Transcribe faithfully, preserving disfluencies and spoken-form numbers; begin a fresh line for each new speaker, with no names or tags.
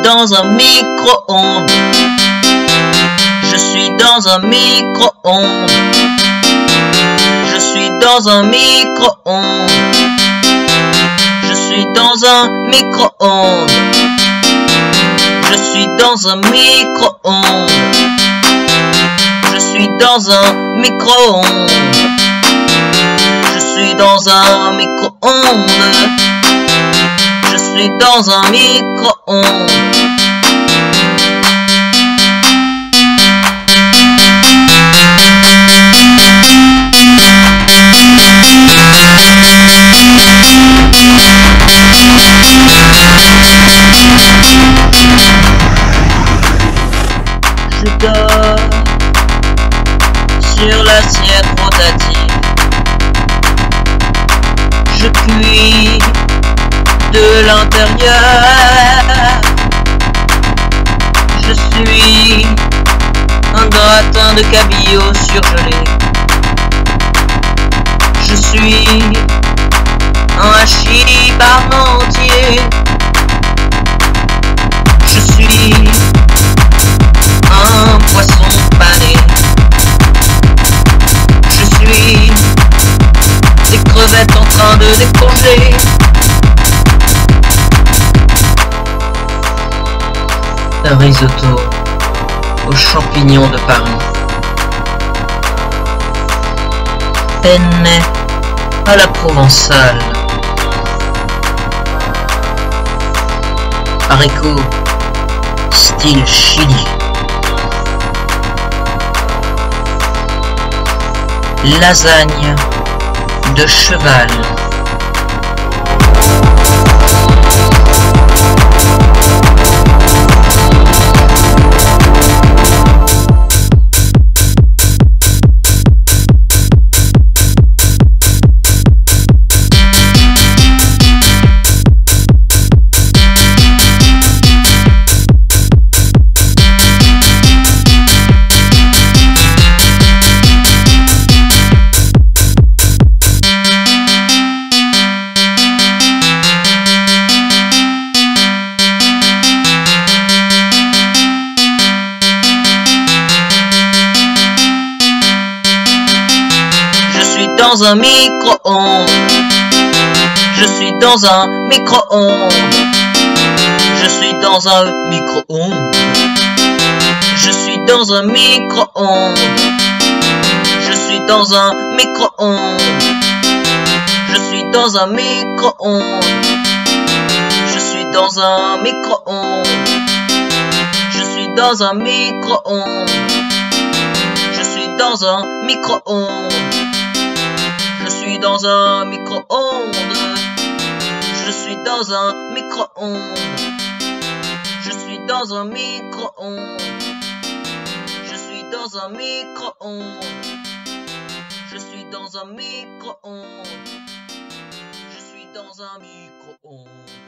dans un micro-ondes. Je suis dans un micro-ondes. Je suis dans un micro-ondes. Je suis dans un micro-ondes. Je suis dans un micro-ondes. Je suis dans un micro-ondes. Je suis dans un micro-ondes. Je suis dans un micro-ondes. Je dors sur l'assiette rotative. Je cuis de l'intérieur. Je suis un gratin de cabillaud surgelé. Je suis un hachis parmentier. Je suis un poisson pané. Je suis des crevettes en train de décongeler. Un risotto aux champignons de Paris. Penne à la provençale. Haricots style chili. Lasagne de cheval. Dans un micro-ondes. Je suis dans un micro-ondes. Je suis dans un micro-ondes. Je suis dans un micro-ondes. Je suis dans un micro-ondes. Je suis dans un micro-ondes. Je suis dans un micro-ondes. Je suis dans un micro-ondes. Je suis dans un micro-ondes. Je suis dans un micro-ondes. Je suis dans un micro-ondes. Je suis dans un micro-ondes. Je suis dans un micro-ondes. Je suis dans un micro-ondes. Je suis dans un micro-ondes.